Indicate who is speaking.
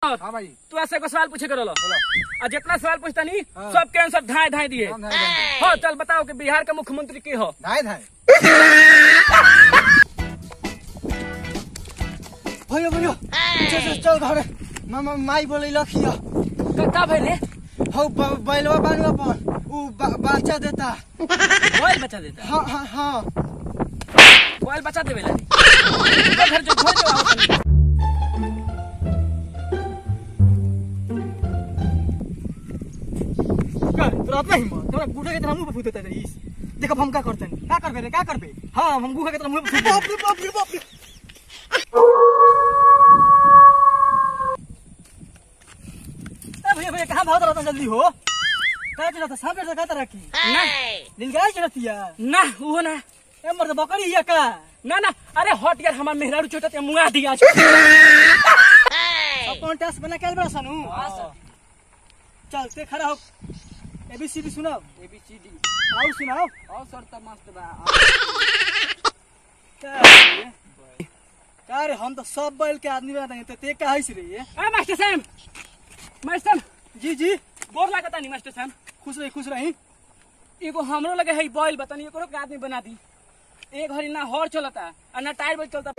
Speaker 1: हाँ भाई
Speaker 2: तू ऐसे को सवाल पूछे करो और जितना सवाल पूछता नहीं
Speaker 1: हाँ।
Speaker 2: सब के आंसर धाए धाए दिए। हाँ चल बताओ कि बिहार का मुख्यमंत्री के हो?
Speaker 1: धाए धाए
Speaker 3: भयो भयो चल चल घरे माई बोले लखिया
Speaker 2: का भइले?
Speaker 3: हौ बैलवा बानुवा पर उ बच्चा देता।
Speaker 2: बैल बच्चा देता?
Speaker 3: हाँ हाँ हाँ
Speaker 2: बैल बच्चा देवे ला घर जो आओ
Speaker 3: तोरा अपना हिम्मत तोरा गुठा के तरह मुंह पे फूटता है इस देखो हम का करते हैं का करबे रे का करबे। हां हम गुठा के तरह मुंह पे बाप रे बाप रे बाप रे ए भैया भैया कहां भाग रहा था जल्दी हो का चला था सामने से का तरह की
Speaker 2: ना
Speaker 3: दिन गाय चलतिया
Speaker 2: ना वो ना
Speaker 3: ए मर्द बकरी हिया का
Speaker 2: ना ना अरे हट यार हमार मेहरारू चोटत मुंगा दिया
Speaker 3: अपन टेस्ट बना के बड़ा सनु। हां सर चल ते खड़ा हो एबीसीडी सुनाओ।
Speaker 2: एबीसीडी
Speaker 3: और सुनाओ
Speaker 2: और सर त मस्त बा।
Speaker 3: का रे हम तो सब बैल के आदमी बना देंगे ते का हइस रे ये
Speaker 2: ए मास्टर साहब
Speaker 3: जी जी
Speaker 2: गोर लागता नहीं मास्टर साहब?
Speaker 3: खुश रही
Speaker 2: एगो हमरो लगे है बैल बतानी एकरो के आदमी बना दी। एक घड़ी ना हॉर चलता और ना टायर बज चलता।